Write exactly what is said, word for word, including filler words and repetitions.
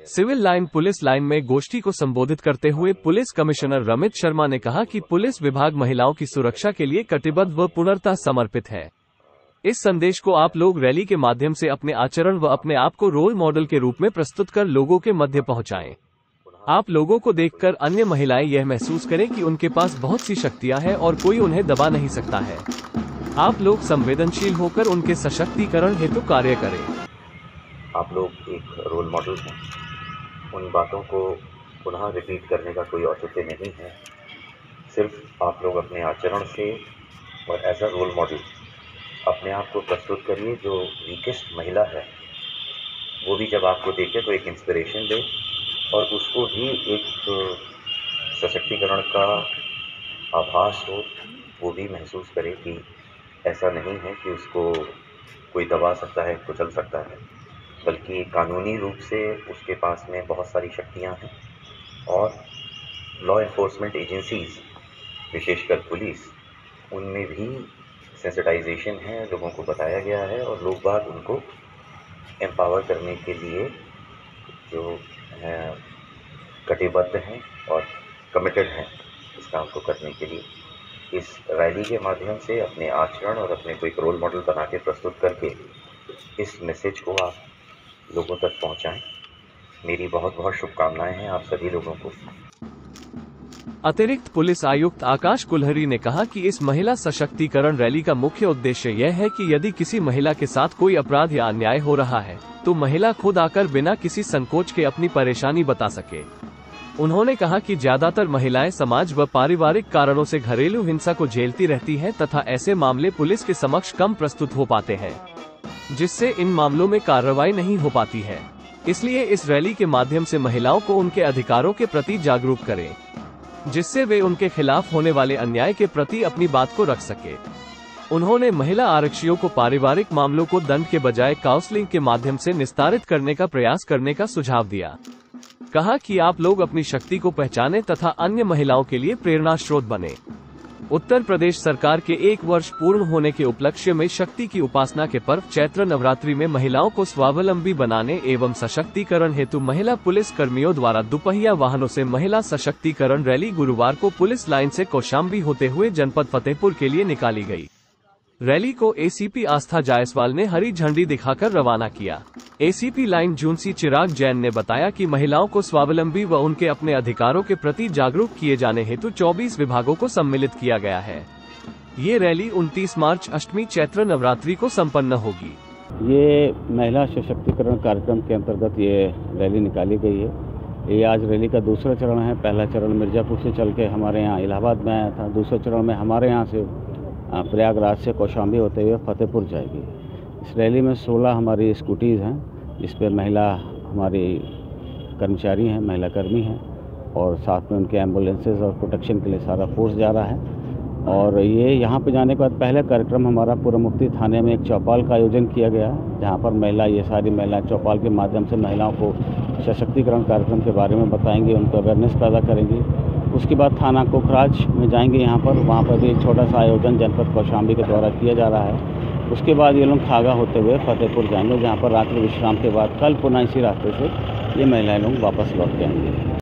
Civil line police line में गोष्ठी को संबोधित करते हुए पुलिस कमिश्नर रमित शर्मा ने कहा कि पुलिस विभाग महिलाओं की सुरक्षा के लिए कटिबद्ध व पूर्णतः समर्पित है। इस संदेश को आप लोग रैली के माध्यम से अपने आचरण व अपने आप को रोल मॉडल के रूप में प्रस्तुत कर लोगों के मध्य पहुंचाएं। आप लोगों को देखकर अन्य महिलाएं यह महसूस करें कि उनके पास बहुत सी शक्तियां हैं और कोई उन्हें दबा नहीं सकता है। आप लोग संवेदनशील होकर उनके सशक्तिकरण हेतु कार्य करें। आप लोग एक रोल मॉडल हैं। उन बातों को पुनः रिपीट करने का कोई औचित्य नहीं है। सिर्फ आप लोग अपने आचरण से और एज अ रोल मॉडल अपने आप को प्रस्तुत करिए। जो वीकेस्ट महिला है वो भी जब आपको देखे तो एक इंस्पिरेशन दे और उसको भी एक सशक्तिकरण का आभास हो। वो भी महसूस करे कि ऐसा नहीं है कि उसको कोई दबा सकता है, कुचल सकता है, बल्कि कानूनी रूप से उसके पास में बहुत सारी शक्तियां हैं। और लॉ इन्फोर्समेंट एजेंसीज़, विशेषकर पुलिस, उनमें भी सेंसिटाइजेशन है, लोगों को बताया गया है और लोग बाग उनको एम्पावर करने के लिए जो है कटिबद्ध हैं और कमिटेड हैं इस काम को करने के लिए। इस रैली के माध्यम से अपने आचरण और अपने को एक रोल मॉडल बना के प्रस्तुत करके इस मैसेज को आप लोगों तक पहुंचाएं। मेरी बहुत बहुत शुभकामनाएं हैं आप सभी लोगों को। अतिरिक्त पुलिस आयुक्त आकाश कुल्हरी ने कहा कि इस महिला सशक्तिकरण रैली का मुख्य उद्देश्य यह है कि यदि किसी महिला के साथ कोई अपराध या अन्याय हो रहा है तो महिला खुद आकर बिना किसी संकोच के अपनी परेशानी बता सके। उन्होंने कहा कि ज्यादातर महिलाएं समाज व पारिवारिक कारणों से घरेलू हिंसा को झेलती रहती हैं तथा ऐसे मामले पुलिस के समक्ष कम प्रस्तुत हो पाते हैं, जिससे इन मामलों में कार्रवाई नहीं हो पाती है। इसलिए इस रैली के माध्यम से महिलाओं को उनके अधिकारों के प्रति जागरूक करें, जिससे वे उनके खिलाफ होने वाले अन्याय के प्रति अपनी बात को रख सके। उन्होंने महिला आरक्षियों को पारिवारिक मामलों को दंड के बजाय काउंसलिंग के माध्यम से निस्तारित करने का प्रयास करने का सुझाव दिया। कहा कि आप लोग अपनी शक्ति को पहचानें तथा अन्य महिलाओं के लिए प्रेरणा स्रोत बने। उत्तर प्रदेश सरकार के एक वर्ष पूर्ण होने के उपलक्ष्य में शक्ति की उपासना के पर्व चैत्र नवरात्रि में महिलाओं को स्वावलंबी बनाने एवं सशक्तिकरण हेतु महिला पुलिस कर्मियों द्वारा दुपहिया वाहनों से महिला सशक्तिकरण रैली गुरुवार को पुलिस लाइन से कौशाम्बी होते हुए जनपद फतेहपुर के लिए निकाली गई। रैली को एसीपी आस्था जायसवाल ने हरी झंडी दिखाकर रवाना किया। एसीपी लाइन जूनसी चिराग जैन ने बताया कि महिलाओं को स्वावलंबी व उनके अपने अधिकारों के प्रति जागरूक किए जाने हेतु चौबीस विभागों को सम्मिलित किया गया है। ये रैली उनतीस मार्च अष्टमी चैत्र नवरात्रि को संपन्न होगी। ये महिला सशक्तिकरण कार्यक्रम के अंतर्गत ये रैली निकाली गई है। ये आज रैली का दूसरा चरण है। पहला चरण मिर्जापुर से चल के हमारे यहाँ इलाहाबाद में आया था। दूसरे चरण में हमारे यहाँ से प्रयागराज से कौशाम्बी होते हुए फतेहपुर जाएगी। इस रैली में सोलह हमारी स्कूटीज़ हैं, जिस पे महिला हमारी कर्मचारी हैं, महिला कर्मी हैं और साथ में उनके एम्बुलेंसेज और प्रोटेक्शन के लिए सारा फोर्स जा रहा है। और ये यहाँ पे जाने के बाद पहला कार्यक्रम हमारा पूर्वमुक्ति थाने में एक चौपाल का आयोजन किया गया, जहाँ पर महिला ये सारी महिलाएं चौपाल के माध्यम से महिलाओं को सशक्तिकरण कार्यक्रम के बारे में बताएंगी, उनको अवेयरनेस पैदा करेंगी। उसके बाद थाना कोखराज में जाएंगे, यहाँ पर वहाँ पर भी एक छोटा सा आयोजन जनपद कौशाम्बी के द्वारा किया जा रहा है। उसके बाद ये लोग खागा होते हुए फतेहपुर जाएंगे, जहाँ पर रात्रि विश्राम के बाद कल पुनः इसी रास्ते से ये महिलाएं लोग वापस लौट के आएंगे।